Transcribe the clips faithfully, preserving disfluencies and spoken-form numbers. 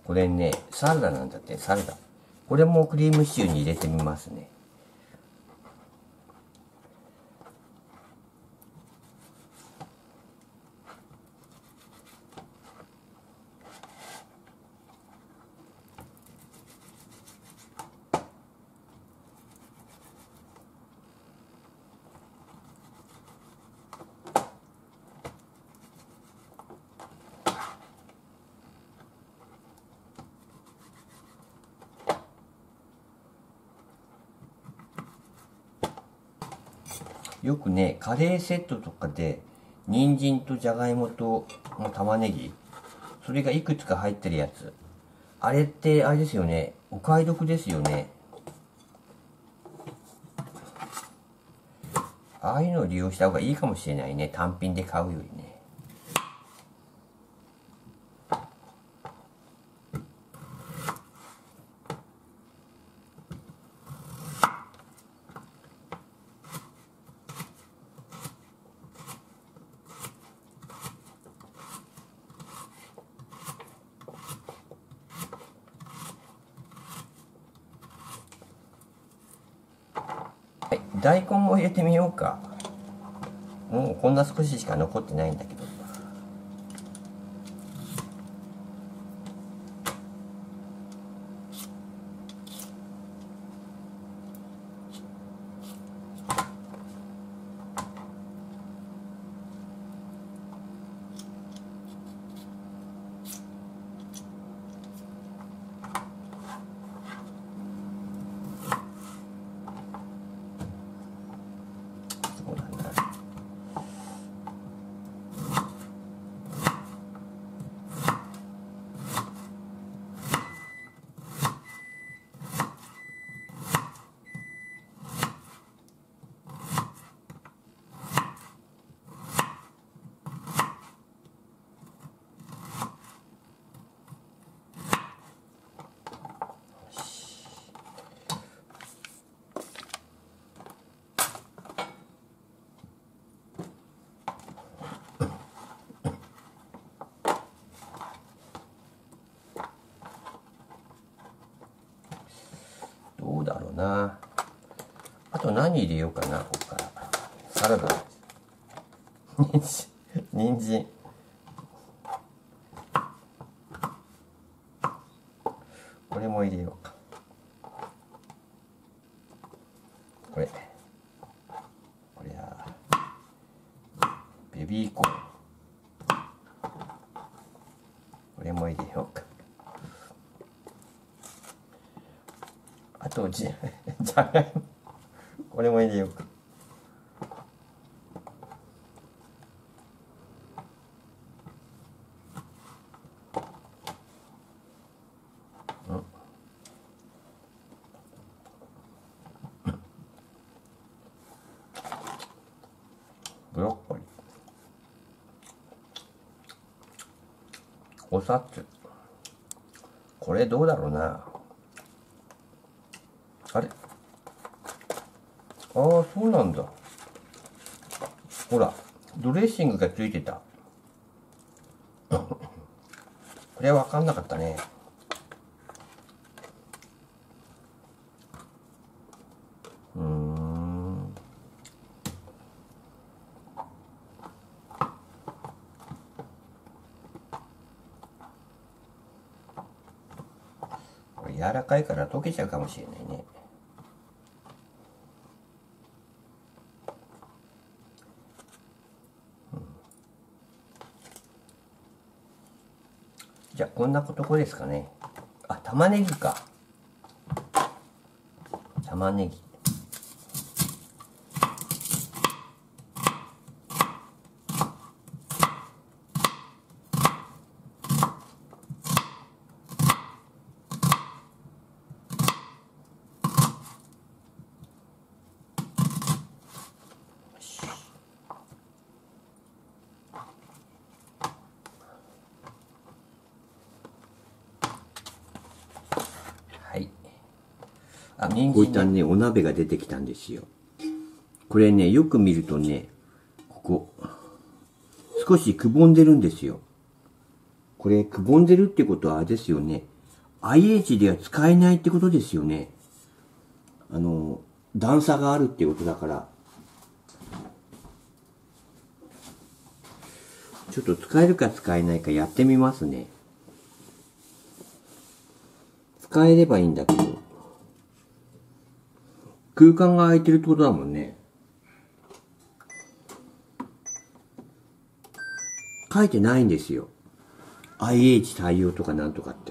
これね、サラダなんだって、サラダ。これもクリームシチューに入れてみますね。よくね、カレーセットとかで、人参とじゃがいもと玉ねぎ、それがいくつか入ってるやつ。あれって、あれですよね、お買い得ですよね。ああいうのを利用した方がいいかもしれないね、単品で買うよりね。はい、大根も入れてみようか。もうこんな少ししか残ってないんだけど。そうだな。どうだろうな。あと何入れようかな、ここから。サラダ。人参。人参。これも入れようか。これ。これは、ベビーコーン。これも入れようか。あとじ、じゃがいも。これも入れようか。うん。ブロッコリー。おさつ。これどうだろうな。あれ、ああ、そうなんだ。ほら、ドレッシングがついてた。これは分かんなかったね。うーん。これ柔らかいから溶けちゃうかもしれないね。じゃあこんなとこですかね。あ、玉ねぎか。玉ねぎ。あ、人参ね、こういったね、お鍋が出てきたんですよ。これね、よく見るとね、ここ、少しくぼんでるんですよ。これ、くぼんでるってことはあれですよね。 アイエイチ では使えないってことですよね。あの、段差があるっていうことだから。ちょっと使えるか使えないかやってみますね。使えればいいんだけど。空間が空いてるってことだもんね。書いてないんですよ。アイエイチ 対応とかなんとかって。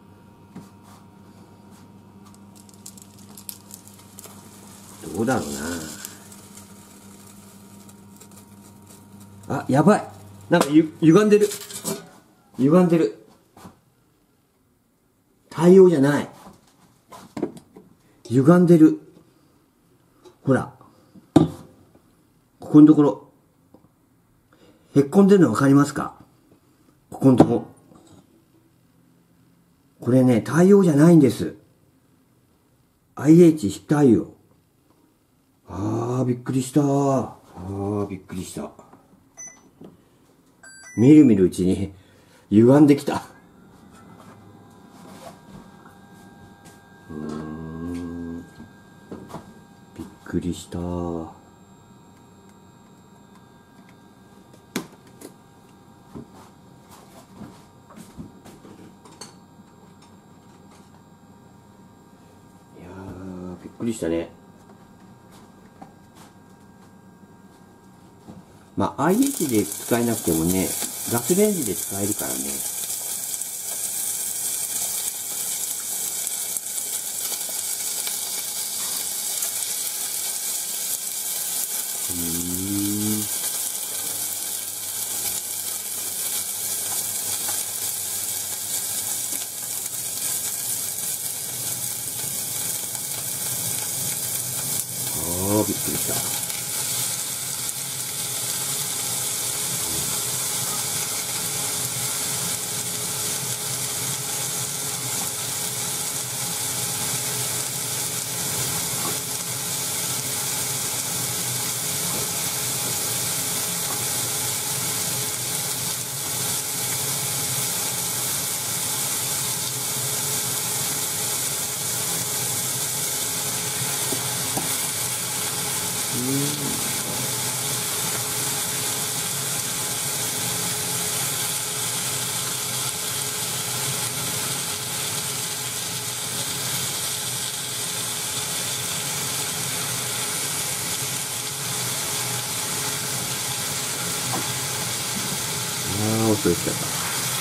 どうだろうな。あ、やばい。なんかゆ、歪んでる。歪んでる。対応じゃない。歪んでる。ほら。ここのところ。へっこんでるのわかりますか？ここのとこ。これね、対応じゃないんです。アイエイチ 非対応。あー、びっくりした。あー、びっくりした。みるみるうちに歪んできた。うーん。びっくりした。びっくりしたね。まあ アイエイチ で使えなくてもね、ガスレンジで使えるからね。うーん。ああ、びっくりした。ああ、遅いしちゃった。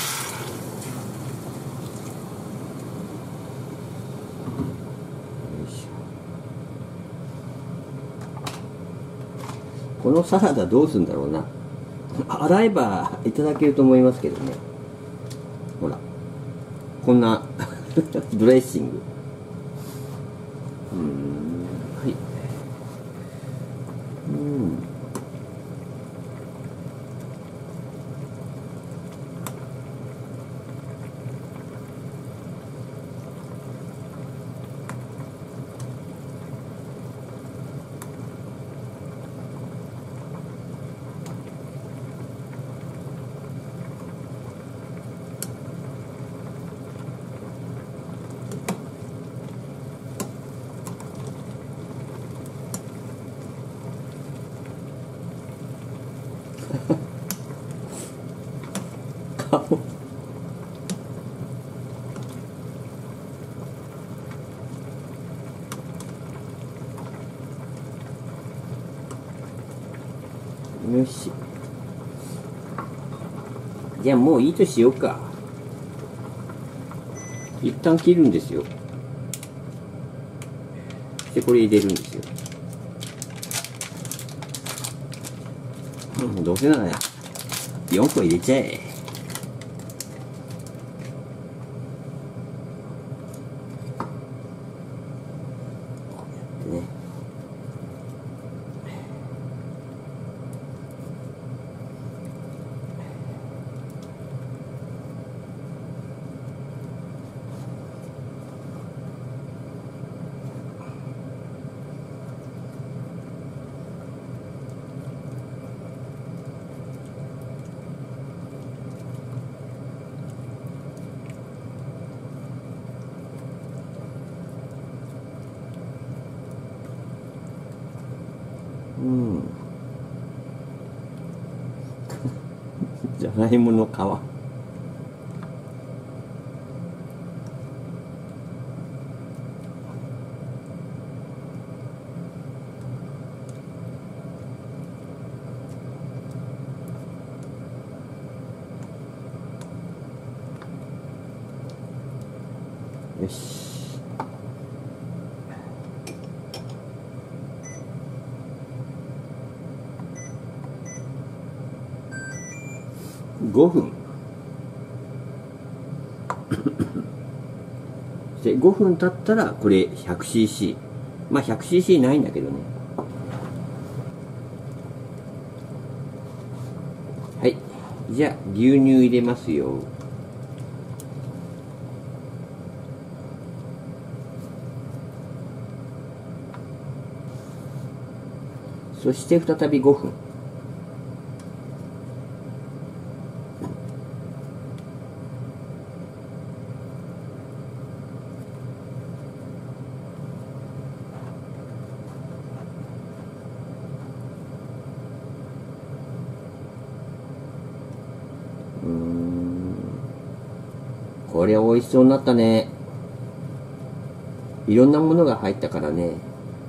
このサラダどうするんだろうな。洗えばいただけると思いますけどね。ほらこんなドレッシング。うーん、はい。うん。顔よし。じゃあもういいとしようか。一旦切るんですよ。でこれ入れるんですよ。うん、どうせならよんこ入れちゃえ。こうやってね。 うん。じゃがいもの皮。よし。ごふん。でごふん経ったらこれ ひゃくシーシー。まあ ひゃくシーシー ないんだけどね。はい。じゃあ牛乳入れますよ。そして再びごふん。うーん。これ美味しそうになったね。いろんなものが入ったからね。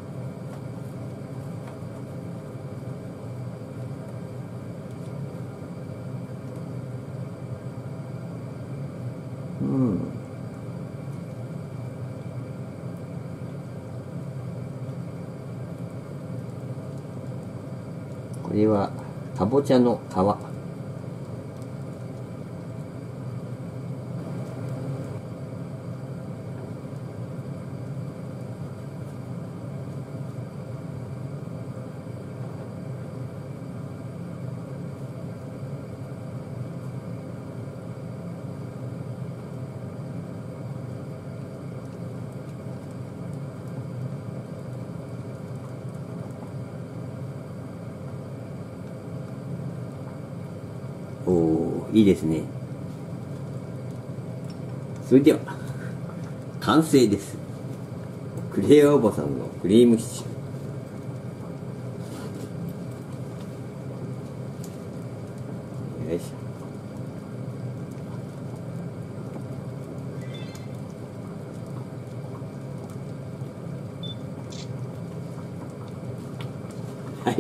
うん。これはかぼちゃの皮。おお、いいですね。それでは完成です。クレアおばさんのクリームシチュー。よいしょ。はい。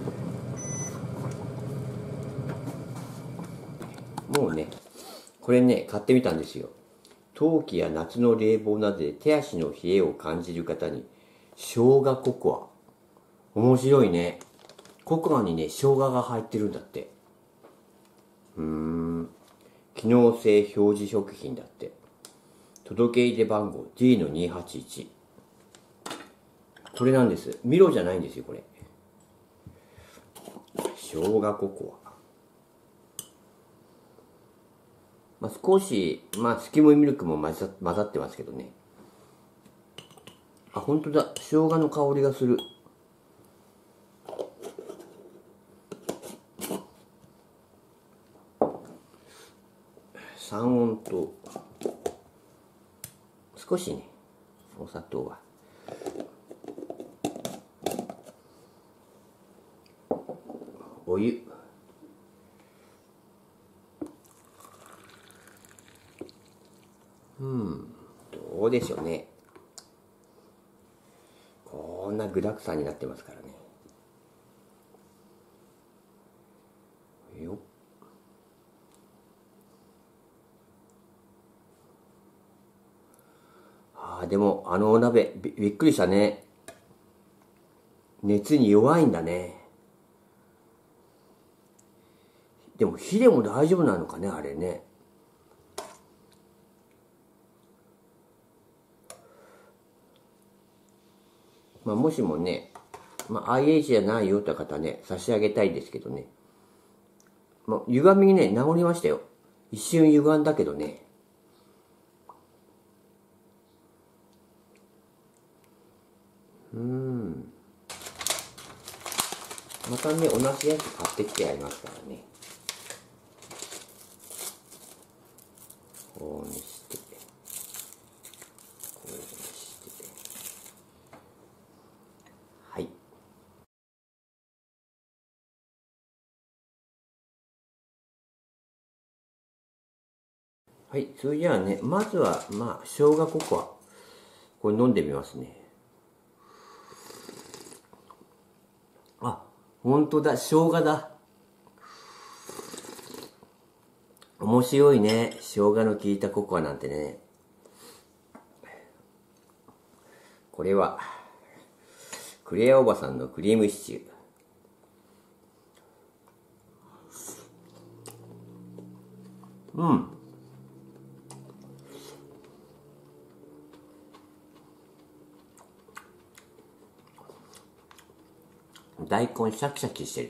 もうね、これね、買ってみたんですよ。冬季や夏の冷房などで手足の冷えを感じる方に、生姜ココア。面白いね。ココアにね、生姜が入ってるんだって。うーん。機能性表示食品だって。届け入れ番号 ディー のにーはちいち。これなんです。ミロじゃないんですよ、これ。生姜ココア。まあ、少し、まあ、スキムミルクも混ざ混ざってますけどね。あ、本当だ。生姜の香りがする。三温糖。少しね、お砂糖は。お湯。うん、どうでしょうね。こんな具沢山になってますからね。よっ。ああ、でもあのお鍋び、びっくりしたね。熱に弱いんだね。でも火でも大丈夫なのかね、あれね。まあもしもね、まあ アイエイチ じゃないよって方ね、差し上げたいですけどね。まあ歪みね、治りましたよ。一瞬歪んだけどね。うーん。またね、同じやつ買ってきてやりますからね。こうにして、こうにして。はい。 はい、それじゃあね、まずは、まあ、生姜ココア。これ飲んでみますね。あ、ほんとだ、生姜だ。面白いね、生姜の効いたココアなんてね。これは、クレアおばさんのクリームシチュー。うん。大根シャキシャキしてる。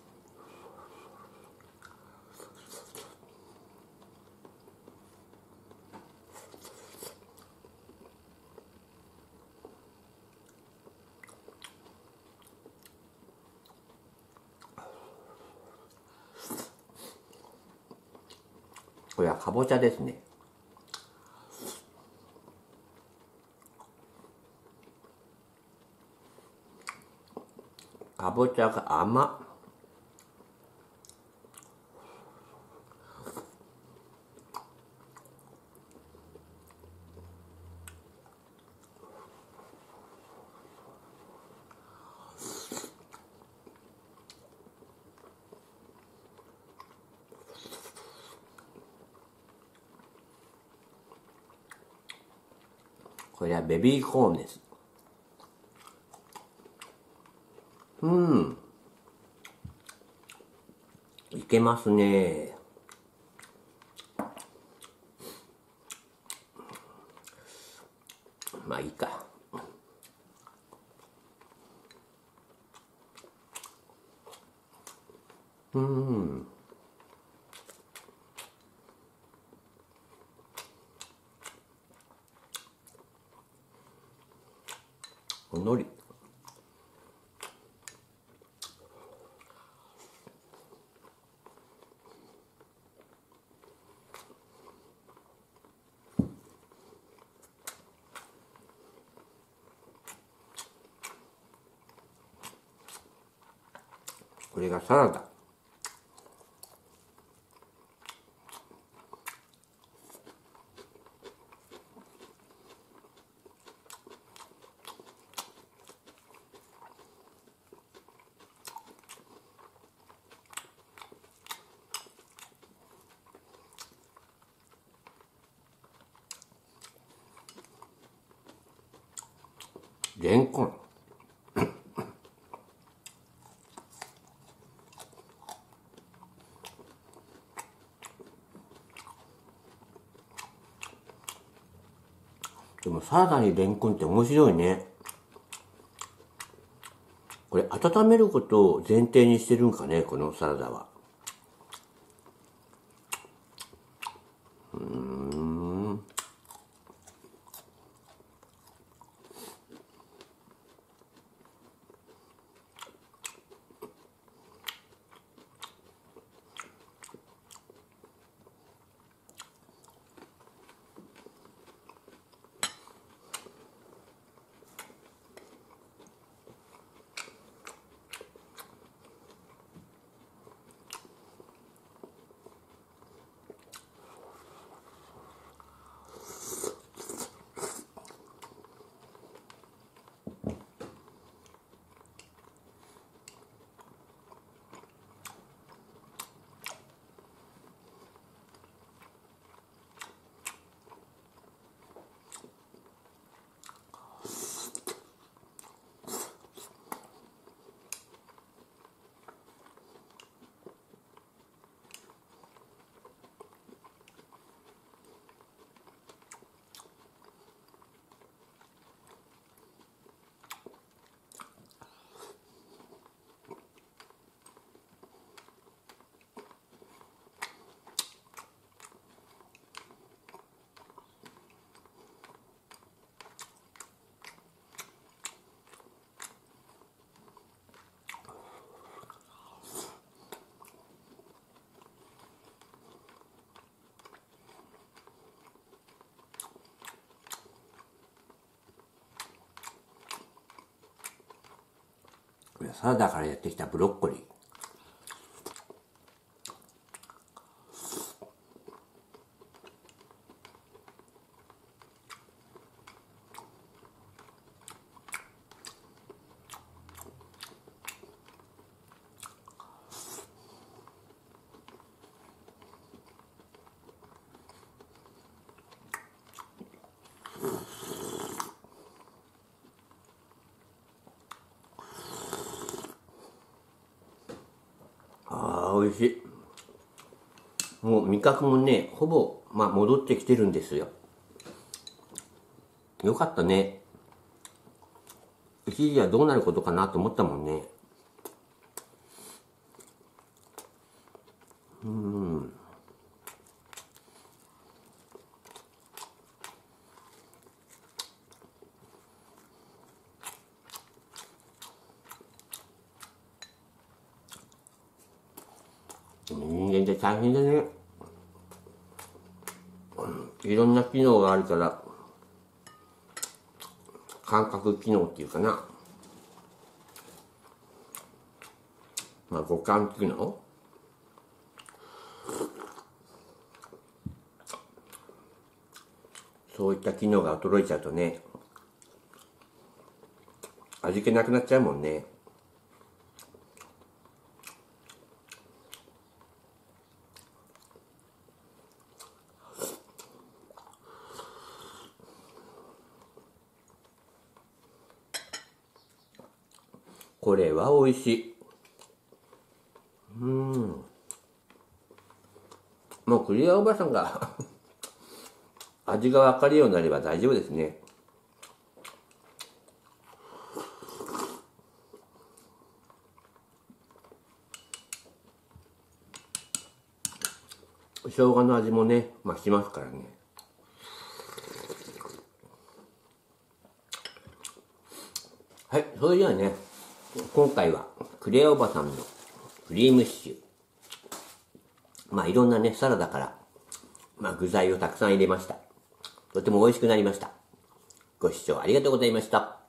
これはかぼちゃですね。かぼちゃが甘っ。これはベビーコーンです。うん。いけますね。まあいいか。うん。おのり。これがサラダ。レンコン。でもサラダにレンコンって面白いね。これ温めることを前提にしてるんかね、このサラダは。うーん。これサラダからやってきたブロッコリー。 美味しい。もう味覚もね、ほぼ、まあ、戻ってきてるんですよ。よかったね。一時はどうなることかなと思ったもんね。うん。人間って大変だね。いろんな機能があるから、感覚機能っていうかな。まあ五感機能、そういった機能が衰えちゃうとね、味気なくなっちゃうもんね。これは美味しい。うん。もうクリアおばさんが味が分かるようになれば大丈夫ですね。生姜の味もね、増しますからね。はい、それではね、今回はクレアおばさんのクリームシチュー。まあいろんなね、サラダから、まあ具材をたくさん入れました。とても美味しくなりました。ご視聴ありがとうございました。